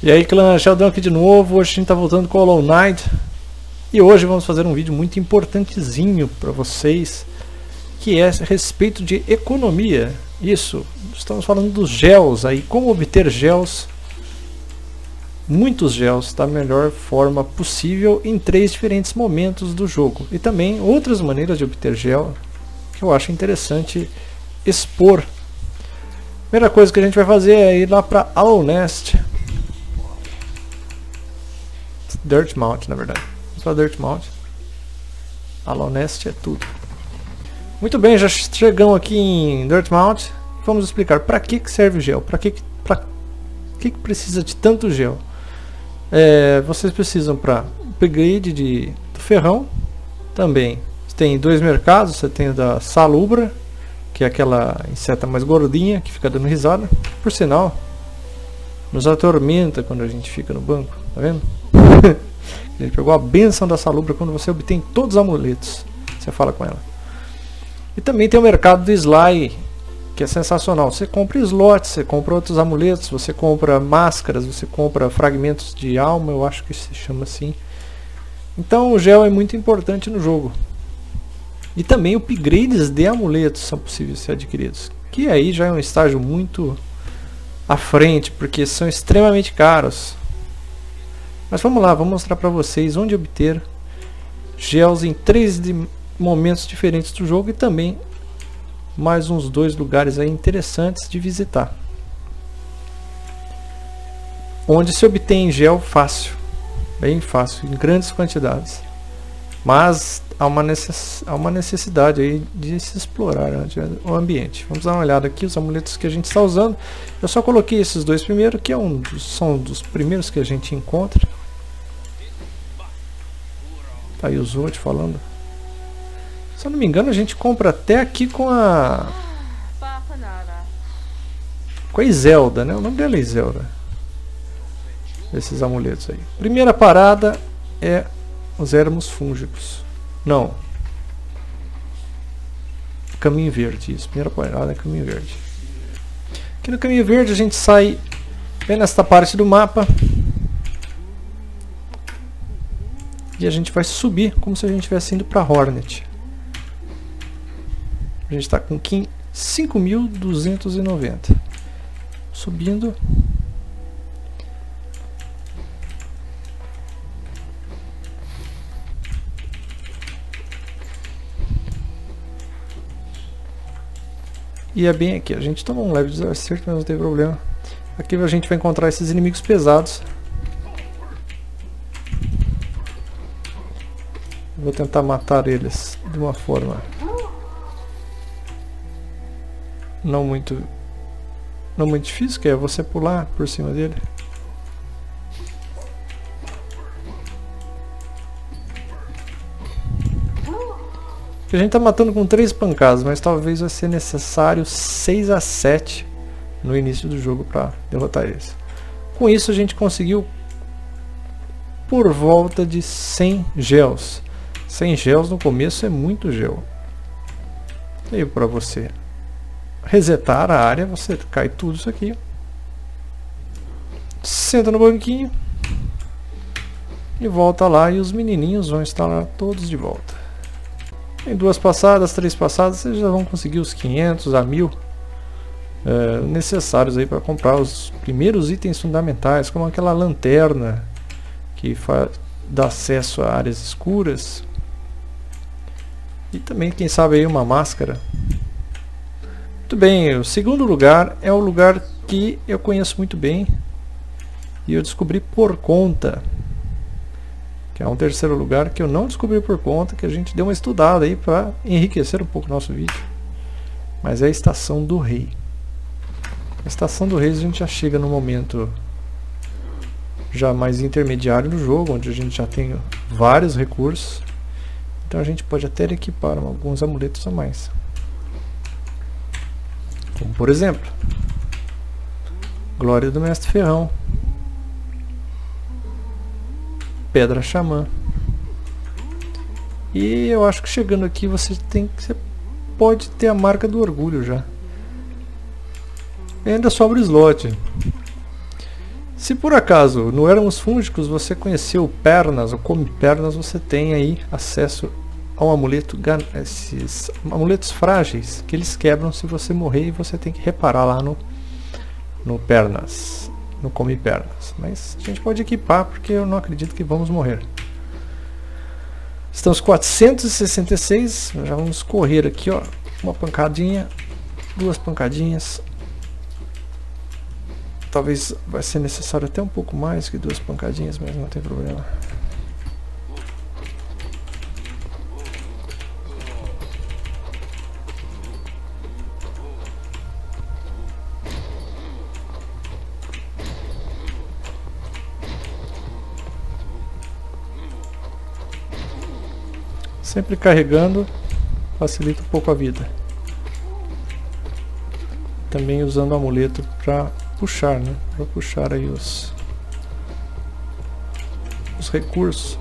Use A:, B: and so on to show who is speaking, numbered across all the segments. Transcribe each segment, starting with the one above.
A: E aí, clã, Sheldon aqui de novo. Hoje a gente tá voltando com o Hollow Knight. E hoje vamos fazer um vídeo muito importantezinho para vocês, que é a respeito de economia. Isso, estamos falando dos gels aí, como obter gels, muitos gels da melhor forma possível em 3 diferentes momentos do jogo. E também outras maneiras de obter gel que eu acho interessante expor. Primeira coisa que a gente vai fazer é ir lá para Hollow Nest. Dirtmount, na verdade. Vamos para Dirtmount. Hollow Nest é tudo. Muito bem, já chegamos aqui em Dirtmount. Vamos explicar para que serve o gel. Para que precisa de tanto gel. Vocês precisam para upgrade do ferrão. Também tem 2 mercados. Você tem o da Salubra, que é aquela inseta mais gordinha que fica dando risada. Por sinal, nos atormenta quando a gente fica no banco, tá vendo? A gente pegou a benção da Salubra quando você obtém todos os amuletos. Você fala com ela. E também tem o mercado do Sly, que é sensacional. Você compra slots, você compra outros amuletos, você compra máscaras, você compra fragmentos de alma, eu acho que se chama assim. Então o gel é muito importante no jogo. E também upgrades de amuletos são possíveis de ser adquiridos, que aí já é um estágio muito à frente, porque são extremamente caros. Mas vamos lá, vou mostrar para vocês onde obter gels em 3 momentos diferentes do jogo e também mais uns 2 lugares aí interessantes de visitar, onde se obtém gel fácil, bem fácil, em grandes quantidades, mas há uma necessidade aí de se explorar o ambiente. Vamos dar uma olhada aqui, os amuletos que a gente está usando. Eu só coloquei esses 2 primeiro, que são dos primeiros que a gente encontra. Tá aí o Zod falando. Se eu não me engano, a gente compra até aqui com a Iselda, né? O nome dela é Iselda. Esses amuletos aí. Primeira parada é os ermos fúngicos. Não. Caminho Verde, isso. Primeira parada é Caminho Verde. Aqui no Caminho Verde a gente sai bem nesta parte do mapa. E a gente vai subir como se a gente estivesse indo para Hornet. A gente está com 5.290. Subindo. E é bem aqui. A gente toma um leve desacerto, mas não tem problema. Aqui a gente vai encontrar esses inimigos pesados. Vou tentar matar eles de uma forma não muito difícil, que é você pular por cima dele. A gente está matando com 3 pancadas, mas talvez vai ser necessário 6 a 7 no início do jogo para derrotar eles. Com isso a gente conseguiu por volta de 100 gels. 100 gels no começo é muito gel. E para você resetar a área, você cai tudo isso aqui. Senta no banquinho. E volta lá e os menininhos vão estar lá todos de volta. Em 2 passadas, 3 passadas, vocês já vão conseguir os 500 a 1000 necessários aí para comprar os primeiros itens fundamentais, como aquela lanterna que dá acesso a áreas escuras. E também, quem sabe, aí uma máscara. Muito bem, o segundo lugar é o lugar que eu conheço muito bem e eu descobri por conta, que é um terceiro lugar que eu não descobri por conta, que a gente deu uma estudada aí para enriquecer um pouco o nosso vídeo. Mas é a Estação do Rei. A Estação do Rei a gente já chega no momento já mais intermediário do jogo, onde a gente já tem vários recursos. Então a gente pode até equipar alguns amuletos a mais. Como por exemplo, Glória do Mestre Ferrão, Pedra Xamã. E eu acho que chegando aqui você pode ter a marca do orgulho já. E ainda sobra o slot. Se por acaso no Éramos Fúngicos você conheceu Pernas ou Come Pernas, você tem aí acesso ao amuleto, esses amuletos frágeis que eles quebram se você morrer, e você tem que reparar lá no Pernas, no Come Pernas. Mas a gente pode equipar porque eu não acredito que vamos morrer. Estamos 466, já vamos correr aqui, ó, uma pancadinha, 2 pancadinhas. Talvez vai ser necessário até um pouco mais que 2 pancadinhas, mas não tem problema. Sempre carregando facilita um pouco a vida. Também usando o amuleto para puxar, né? Para puxar aí os recursos.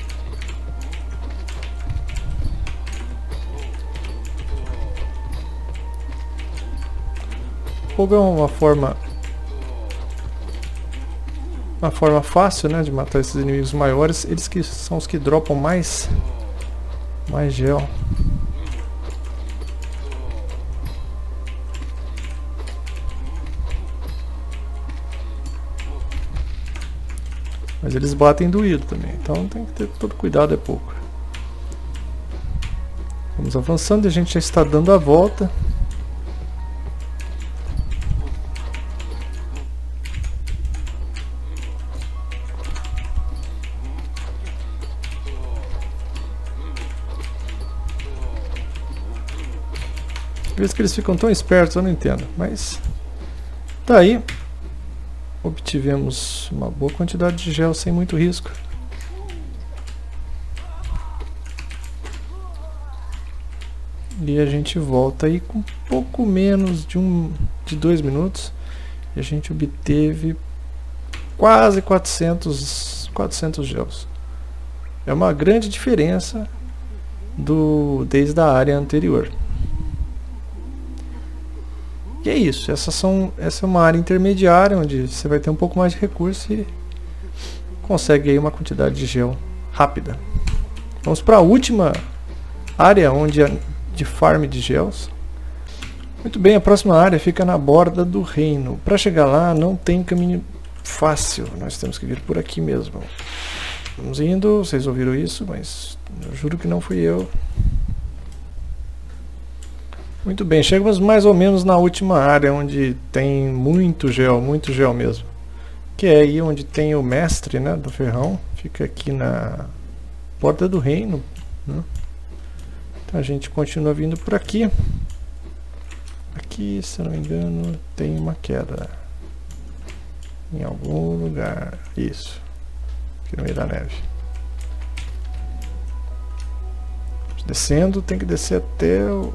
A: Fogo é uma forma fácil, né, de matar esses inimigos maiores. Eles que são os que dropam mais gel. Mas eles batem doído também, então tem que ter todo cuidado, é pouco. Vamos avançando e a gente já está dando a volta. Às vezes que eles ficam tão espertos, eu não entendo, mas tá aí. Obtivemos uma boa quantidade de gel sem muito risco. E a gente volta aí com um pouco menos de 2 minutos. E a gente obteve quase 400 gels. É uma grande diferença desde a área anterior. E é isso, essa é uma área intermediária onde você vai ter um pouco mais de recurso e consegue aí uma quantidade de gel rápida. Vamos para a última área de farm de gels. Muito bem, a próxima área fica na borda do reino. Para chegar lá não tem caminho fácil, nós temos que vir por aqui mesmo. Vamos indo, vocês ouviram isso, mas eu juro que não fui eu. Muito bem, chegamos mais ou menos na última área onde tem muito gel mesmo. Que é aí onde tem o mestre, né, do ferrão. Fica aqui na porta do reino, né? Então a gente continua vindo por aqui. Aqui, se eu não me engano, tem uma queda. Em algum lugar. Isso. Aqui no meio da neve. Descendo, tem que descer até o...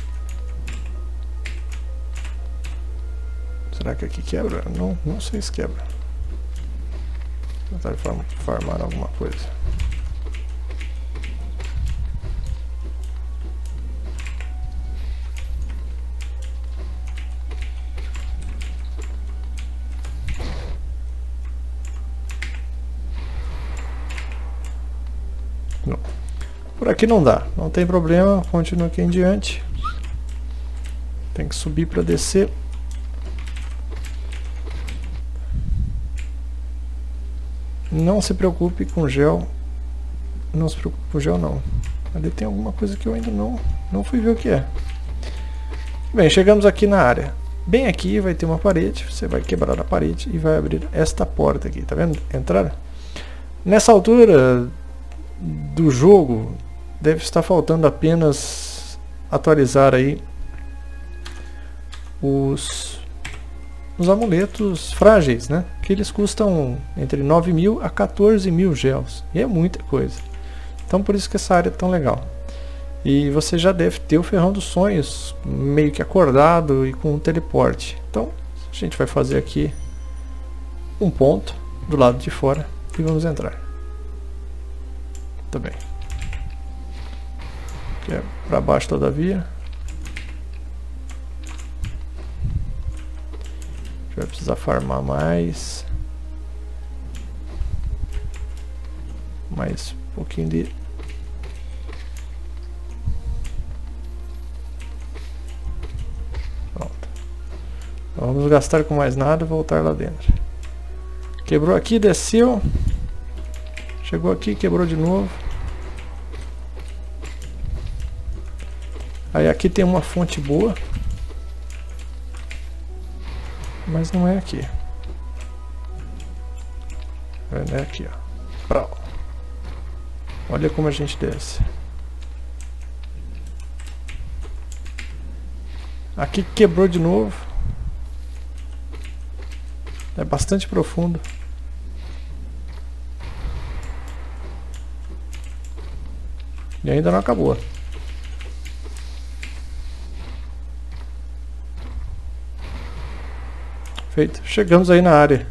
A: Será que aqui quebra? Não sei se quebra. Vou tentar farmar alguma coisa. Não. Por aqui não dá, não tem problema, continua aqui em diante. Tem que subir para descer. Não se preocupe com gel. Não se preocupe com gel não. Ali tem alguma coisa que eu ainda não fui ver o que é. Bem, chegamos aqui na área. Bem aqui vai ter uma parede. Você vai quebrar a parede e vai abrir esta porta aqui. Tá vendo? Entrar. Nessa altura do jogo deve estar faltando apenas atualizar aí os amuletos frágeis, né? Que eles custam entre 9.000 a 14.000 gels. E é muita coisa. Então por isso que essa área é tão legal. E você já deve ter o Ferrão dos Sonhos meio que acordado e com um teleporte. Então a gente vai fazer aqui um ponto do lado de fora e vamos entrar. Tá bem. Aqui é para baixo todavia. Vai precisar farmar mais. mais um pouquinho de... Pronto. Não vamos gastar com mais nada e voltar lá dentro. Quebrou aqui, desceu. Chegou aqui, quebrou de novo. Aí aqui tem uma fonte boa. Mas não é aqui. É aqui, ó. Prau. Olha como a gente desce. Aqui quebrou de novo. É bastante profundo. E ainda não acabou. Feito. Chegamos aí na área.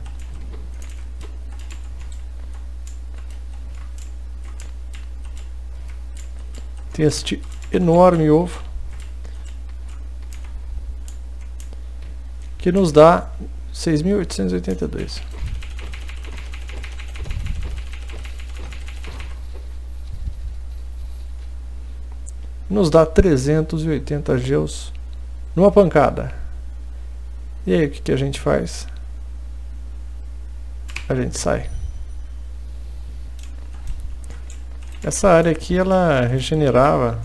A: Tem este enorme ovo que nos dá 6.882. Nos dá 380 geos numa pancada. E aí, o que a gente faz? A gente sai. Essa área aqui ela regenerava,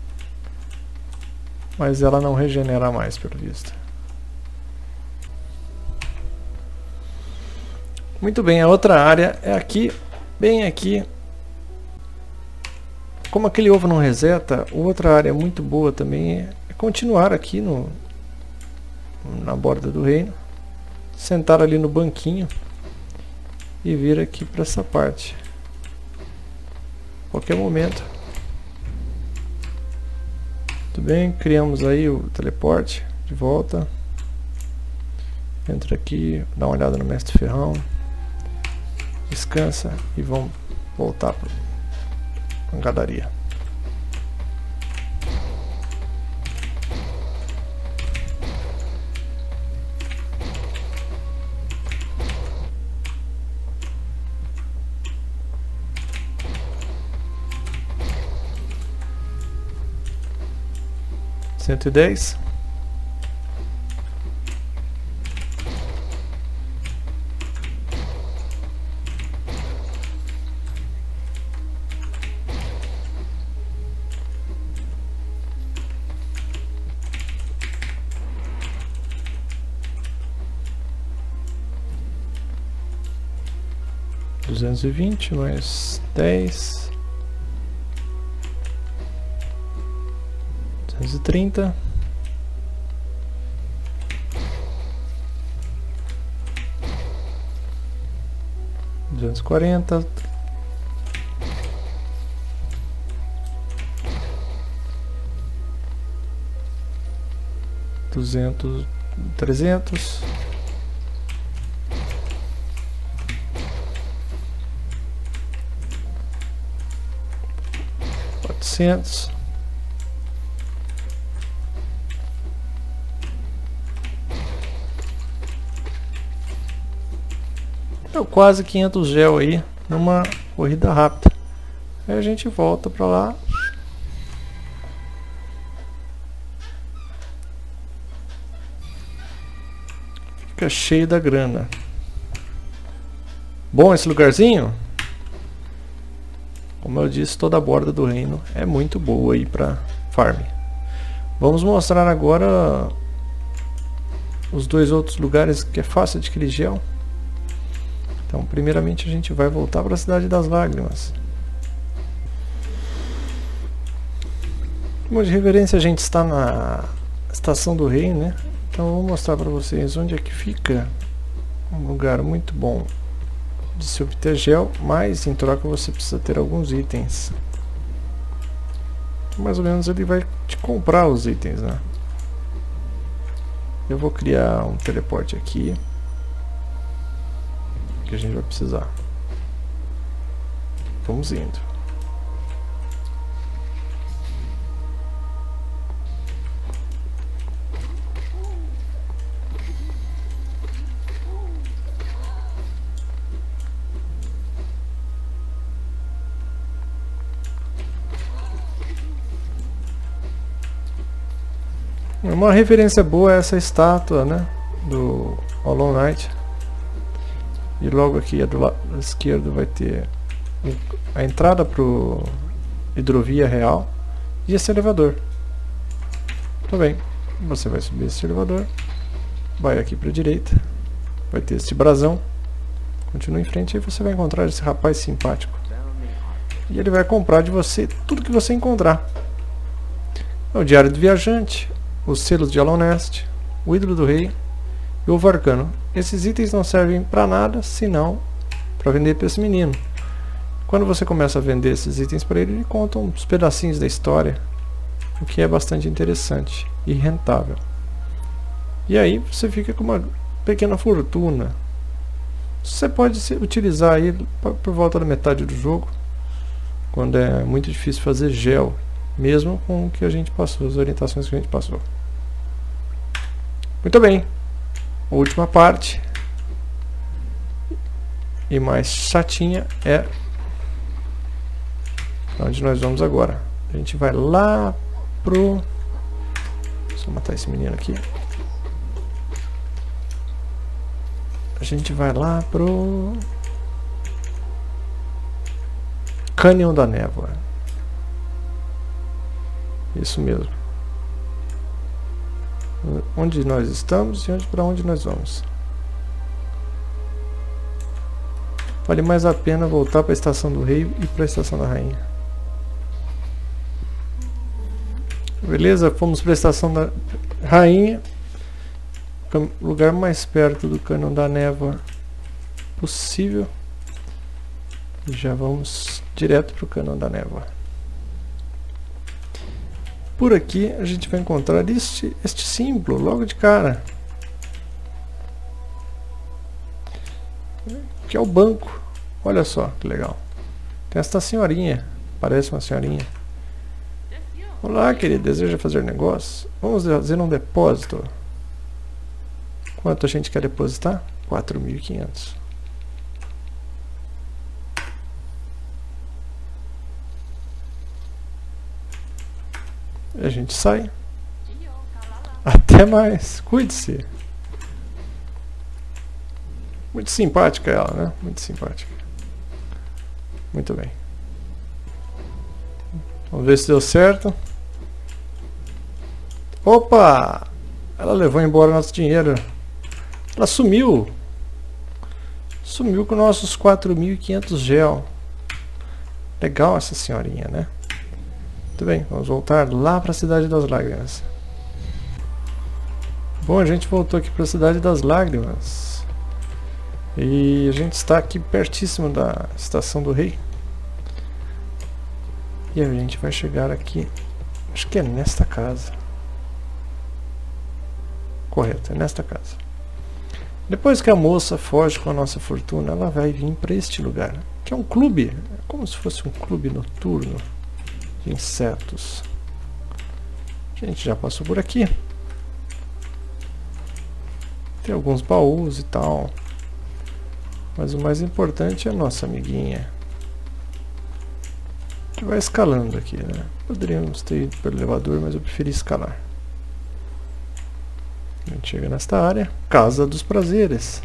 A: mas ela não regenera mais, pelo visto. Muito bem, a outra área é aqui, bem aqui. Como aquele ovo não reseta, outra área muito boa também é continuar aqui na borda do reino, sentar ali no banquinho e vir aqui para essa parte. Qualquer momento. Tudo bem, criamos aí o teleporte de volta. Entra aqui, dá uma olhada no mestre ferrão. Descansa e vamos voltar para a pancadaria. Cento e 10. $220 mais 10. 230. 240. 200. 300. 400. Deu quase 500 gel aí numa corrida rápida. Aí a gente volta pra lá. Fica cheio da grana. Bom esse lugarzinho? Como eu disse, toda a borda do reino é muito boa aí pra farm. Vamos mostrar agora os dois outros lugares que é fácil adquirir gel. Então, primeiramente a gente vai voltar para a Cidade das Lágrimas. Como de reverência a gente está na Estação do Reino, né? Então eu vou mostrar para vocês onde é que fica um lugar muito bom de se obter gel, mas em troca você precisa ter alguns itens. Mais ou menos ele vai te comprar os itens, né? Eu vou criar um teleporte aqui que a gente vai precisar. Vamos indo. Uma referência boa é essa estátua, né, do Hollow Knight. E logo aqui do lado esquerdo vai ter a entrada pro hidrovia real e esse elevador. Muito bem, você vai subir esse elevador, vai aqui para a direita, vai ter esse brasão, continua em frente e você vai encontrar esse rapaz simpático. E ele vai comprar de você tudo que você encontrar. É o diário do viajante, os selos de Alonest, o ídolo do rei e o ovo arcano. Esses itens não servem para nada, senão para vender para esse menino. Quando você começa a vender esses itens para ele, ele conta uns pedacinhos da história, o que é bastante interessante e rentável. E aí você fica com uma pequena fortuna. Você pode utilizar ele por volta da metade do jogo, quando é muito difícil fazer gel, mesmo com o que a gente passou, as orientações que a gente passou. Muito bem, última parte e mais chatinha é onde nós vamos agora. A gente vai lá pro... Deixa eu matar esse menino aqui. A gente vai lá pro Cânion da Névoa. Isso mesmo. Onde nós estamos e para onde nós vamos. Vale mais a pena voltar para a Estação do Rei e para a Estação da Rainha. Beleza? Fomos para a Estação da Rainha. Lugar mais perto do Cânion da Névoa possível. E já vamos direto para o Cânion da Névoa. Por aqui a gente vai encontrar este símbolo logo de cara, que é o banco. Olha só que legal. Tem esta senhorinha, parece uma senhorinha. Olá, querido, deseja fazer negócio? Vamos fazer um depósito. Quanto a gente quer depositar? 4.500. A gente sai. Até mais. Cuide-se. Muito simpática ela, né? Muito simpática. Muito bem. Vamos ver se deu certo. Opa! Ela levou embora nosso dinheiro. Ela sumiu. Sumiu com nossos 4.500 gel. Legal essa senhorinha, né? Muito bem, vamos voltar lá para a Cidade das Lágrimas. Bom, a gente voltou aqui para a Cidade das Lágrimas. E a gente está aqui pertíssimo da Estação do Rei. E a gente vai chegar aqui, acho que é nesta casa. Correto, é nesta casa. Depois que a moça foge com a nossa fortuna, ela vai vir para este lugar, que é um clube, é como se fosse um clube noturno de insetos. A gente já passou por aqui. Tem alguns baús e tal. Mas o mais importante é a nossa amiguinha, que vai escalando aqui, né? Poderíamos ter ido pelo elevador, mas eu preferi escalar. A gente chega nesta área, Casa dos Prazeres,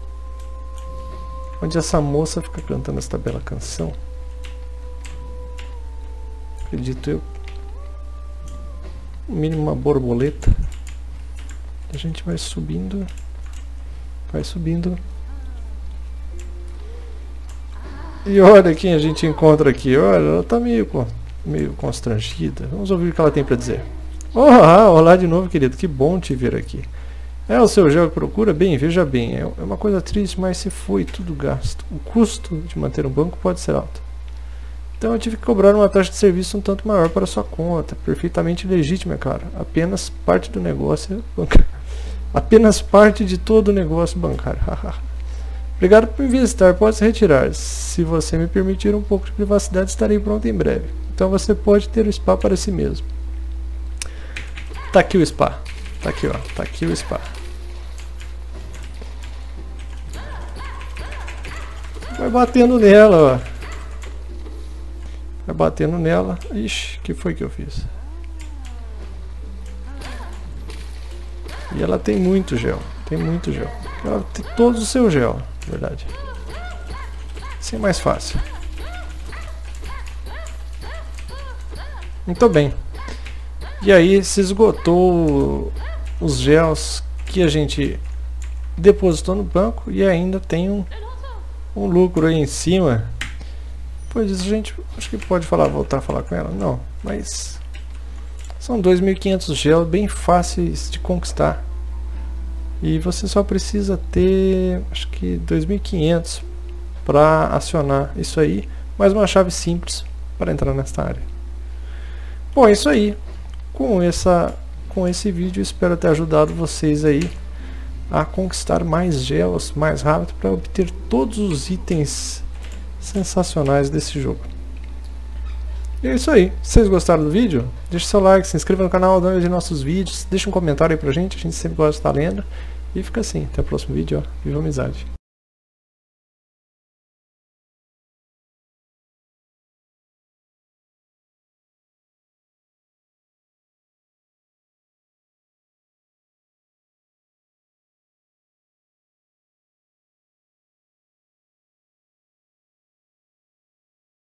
A: onde essa moça fica cantando esta bela canção. Acredito eu. No mínimo uma borboleta. A gente vai subindo. Vai subindo. E olha quem a gente encontra aqui. Olha, ela está meio constrangida. Vamos ouvir o que ela tem para dizer. Olá de novo, querido. Que bom te ver aqui. É o seu gel que procura? Bem, veja bem. É uma coisa triste, mas se foi tudo gasto. O custo de manter um banco pode ser alto. Então eu tive que cobrar uma taxa de serviço um tanto maior para sua conta. Perfeitamente legítima, é claro. Apenas parte do negócio bancário. Apenas parte de todo o negócio bancário. Obrigado por me visitar. Pode se retirar. Se você me permitir um pouco de privacidade, estarei pronto em breve. Então você pode ter o spa para si mesmo. Tá aqui o spa. Tá aqui, ó. Tá aqui o spa. Vai batendo nela, ó. Vai batendo nela. Ixi, o que foi que eu fiz? E ela tem muito gel. Tem muito gel. Ela tem todos os seus gel, na verdade. Assim é mais fácil. Muito bem. E aí se esgotou os gels que a gente depositou no banco e ainda tem um lucro aí em cima. Pois isso a gente acho que pode voltar a falar com ela. Não, mas são 2.500 gel bem fáceis de conquistar. E você só precisa ter acho que 2.500 para acionar isso aí, mais uma chave simples para entrar nesta área. Bom, é isso aí. Com esse vídeo espero ter ajudado vocês aí a conquistar mais gels mais rápido para obter todos os itens sensacionais desse jogo. E é isso aí. Se vocês gostaram do vídeo, deixe seu like, se inscreva no canal, dá uma olhada em nossos vídeos, deixa um comentário aí pra gente, a gente sempre gosta de estar lendo. E fica assim, até o próximo vídeo, ó. Viva a amizade!